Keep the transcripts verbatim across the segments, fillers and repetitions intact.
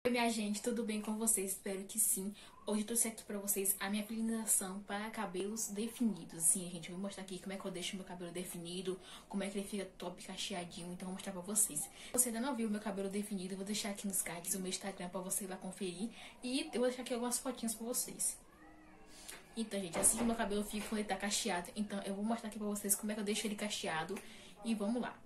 Oi, minha gente, tudo bem com vocês? Espero que sim. Hoje eu trouxe aqui pra vocês a minha finalização para cabelos definidos. Sim, gente, eu vou mostrar aqui como é que eu deixo meu cabelo definido, como é que ele fica top cacheadinho, então eu vou mostrar pra vocês. Se você ainda não viu o meu cabelo definido, eu vou deixar aqui nos cards o meu Instagram pra você ir lá conferir. E eu vou deixar aqui algumas fotinhas pra vocês. Então, gente, assim que o meu cabelo fica quando ele tá cacheado, então eu vou mostrar aqui pra vocês como é que eu deixo ele cacheado. E vamos lá.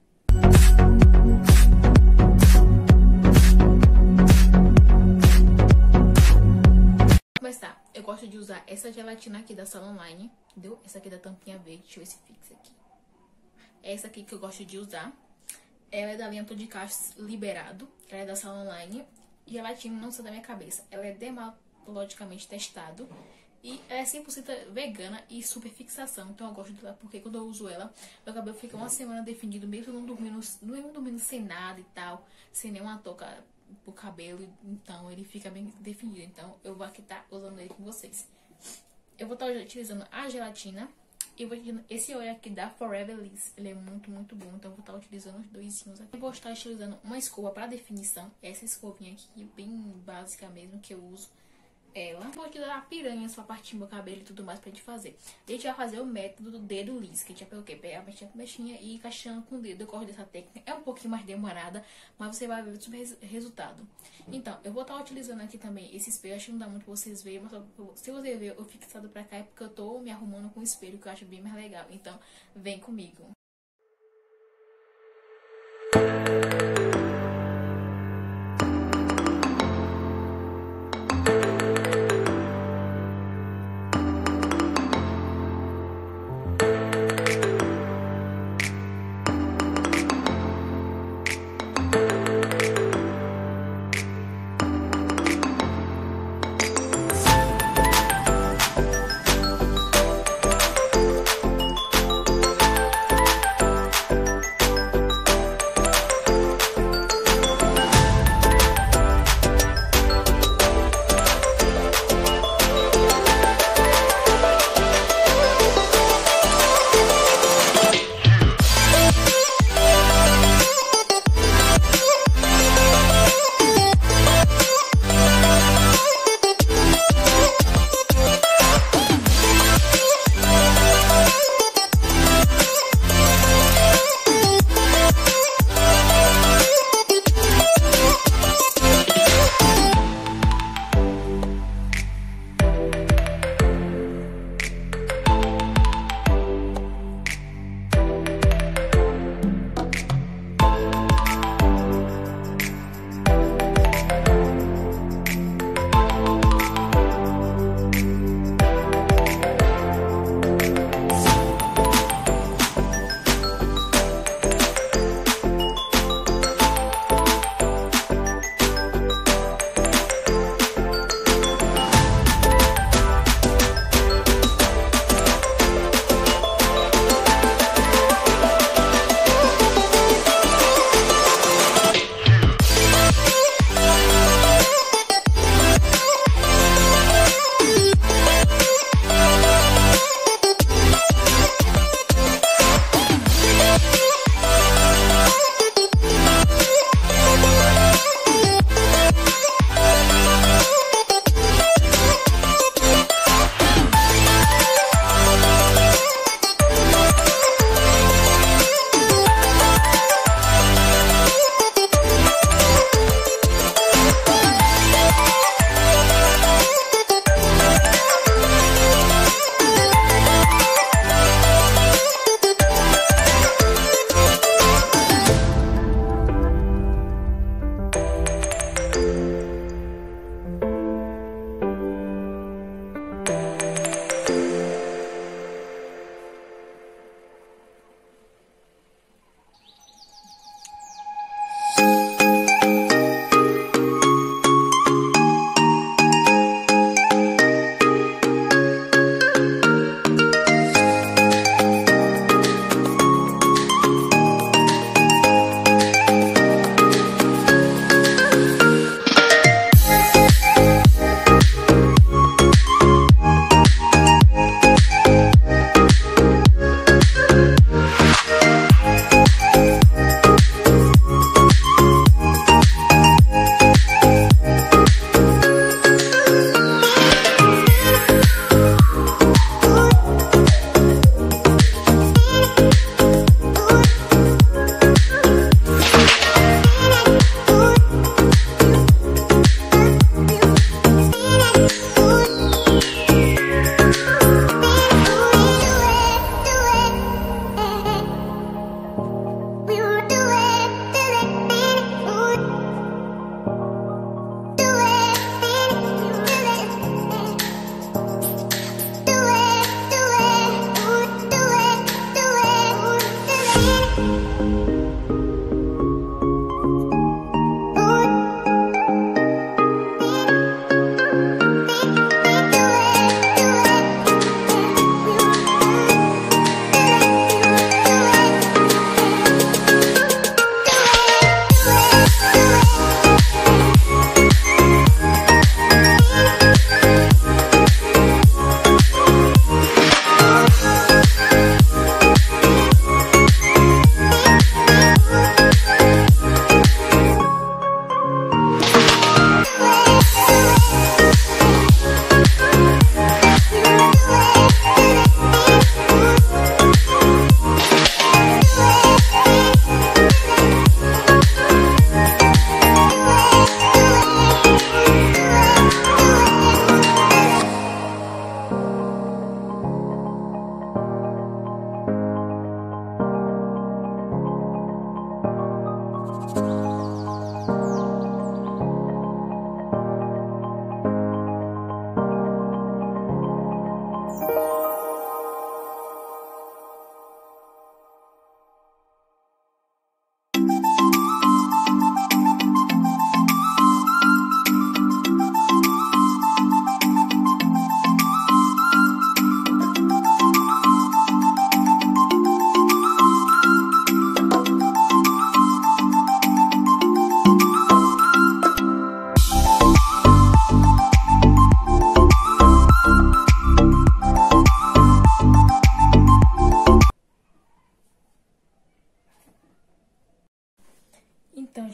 Começar, eu gosto de usar essa gelatina aqui da Salon Line, entendeu? Essa aqui da tampinha verde, deixa eu ver se fixa aqui. É essa aqui que eu gosto de usar. Ela é da linha Tô de Cachos Liberado, ela é da Salon Line. Gelatina não sai da minha cabeça, ela é dermatologicamente testado. E ela é cem por cento vegana e super fixação, então eu gosto dela porque quando eu uso ela, meu cabelo fica uma semana definido, mesmo não dormindo, não dormindo sem nada e tal, sem nenhuma touca pro cabelo, então ele fica bem definido. Então eu vou aqui estar usando ele com vocês. Eu vou estar utilizando a gelatina e vou utilizando esse óleo aqui da Forever Liss. Ele é muito, muito bom, então eu vou estar utilizando os doisinhos aqui. Eu vou estar utilizando uma escova para definição, essa escovinha aqui, bem básica mesmo, que eu uso ela. Vou utilizar piranhas pra partir meu cabelo e tudo mais pra gente fazer. A gente vai fazer o método do dedo liso, que a gente vai pegar o quê? Pegar a mexinha com mexinha e encaixando com o dedo. Eu gosto dessa técnica, é um pouquinho mais demorada, mas você vai ver o resultado. Então, eu vou estar utilizando aqui também esse espelho, acho que não dá muito pra vocês verem, mas se você ver eu fixado pra cá é porque eu tô me arrumando com o espelho, que eu acho bem mais legal. Então, vem comigo.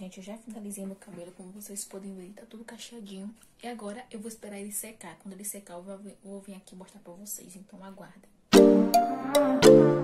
gente, eu já finalizei meu cabelo, como vocês podem ver, tá tudo cacheadinho. E agora eu vou esperar ele secar. Quando ele secar, eu vou, eu vou vir aqui mostrar pra vocês, então aguardem.